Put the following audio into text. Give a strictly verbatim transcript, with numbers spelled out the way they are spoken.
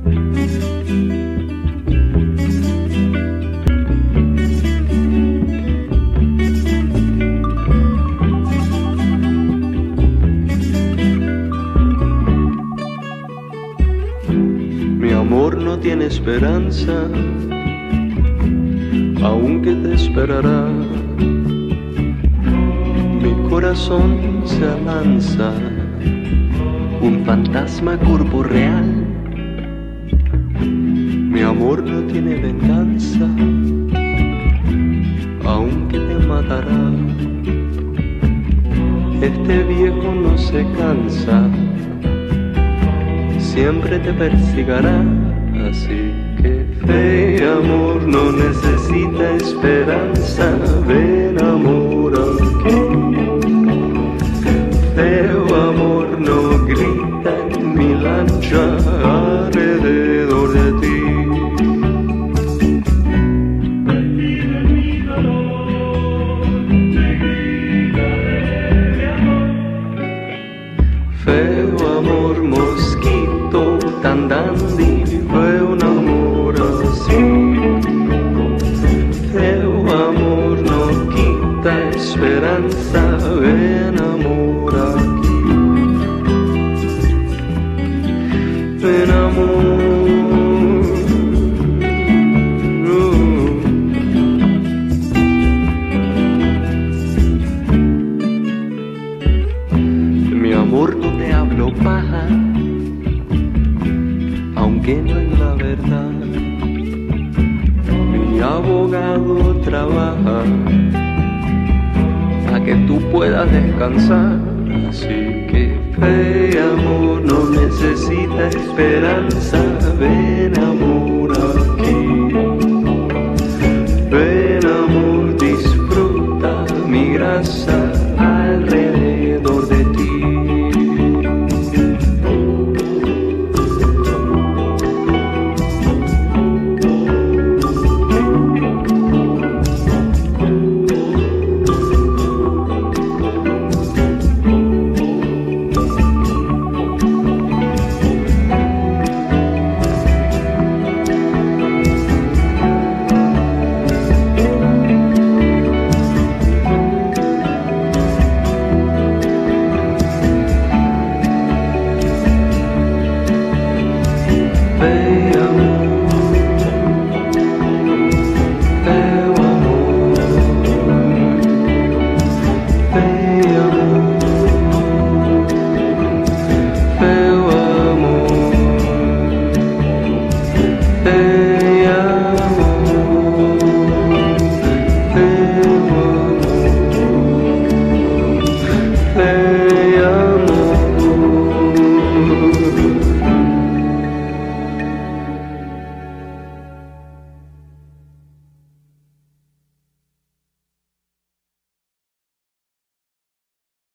Mi amor no tiene esperanza, aunque te esperará. Mi corazón se alanza, un fantasma corporeal. Mi amor no tiene venganza, aunque te matará. Este viejo no se cansa, siempre te persigará. Así que fe, amor, no necesita esperanza. Ven, amor, aunque feo amor no grita en mi lancha alrededor de ti. Feo amor, mosquito tan dandy, fue un amor así. Feo amor no quita esperanza, ven amor aquí. Ven amor, uh. Mi amor, no te hablo paja, aunque no es la verdad. Mi abogado trabaja para que tú puedas descansar. Así que fe, amor, no necesita esperanza. Ven, amor.